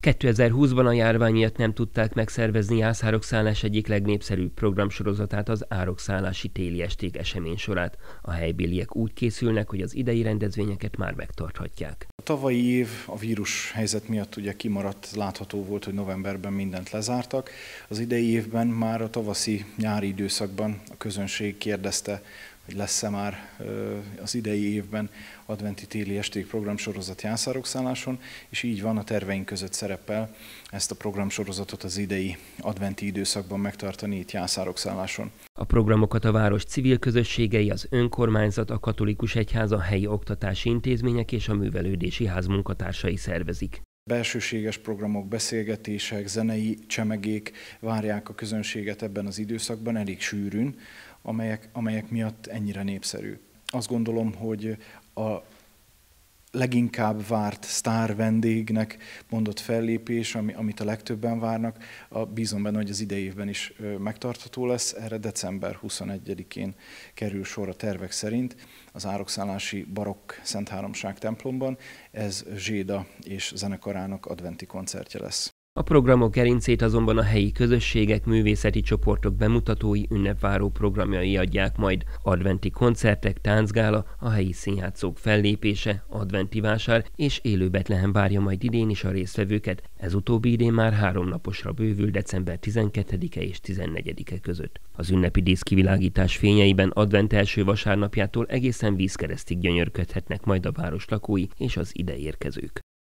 2020-ban a járvány miatt nem tudták megszervezni Jászárokszállás egyik legnépszerűbb programsorozatát, az Árokszállási téli esték eseménysorát. A helybéliek úgy készülnek, hogy az idei rendezvényeket már megtarthatják. A tavalyi év a vírus helyzet miatt ugye kimaradt, látható volt, hogy novemberben mindent lezártak. Az idei évben már a tavaszi-nyári időszakban a közönség kérdezte, hogy lesz-e már az idei évben adventi téli esték programsorozat Jászárokszálláson, és így van, a terveink között szerepel ezt a programsorozatot az idei adventi időszakban megtartani itt Jászárokszálláson. A programokat a város civil közösségei, az önkormányzat, a katolikus egyház, a helyi oktatási intézmények és a művelődési ház munkatársai szervezik. Belsőséges programok, beszélgetések, zenei csemegék várják a közönséget ebben az időszakban elég sűrűn, amelyek miatt ennyire népszerű. Azt gondolom, hogy a leginkább várt sztár vendégnek mondott fellépés, amit a legtöbben várnak, bízom benne, hogy az idei évben is megtartható lesz. Erre december 21-én kerül sor a tervek szerint az Árokszállási Barokk Szentháromság templomban. Ez Zséda és zenekarának adventi koncertje lesz. A programok gerincét azonban a helyi közösségek, művészeti csoportok bemutatói, ünnepváró programjai adják majd. Adventi koncertek, táncgála, a helyi színjátszók fellépése, adventi vásár és élő Betlehem várja majd idén is a résztvevőket. Ez utóbbi idén már 3 naposra bővül december 12-e és 14-e között. Az ünnepi díszkivilágítás fényeiben advent első vasárnapjától egészen vízkeresztig gyönyörködhetnek majd a város lakói és az ide érkezők.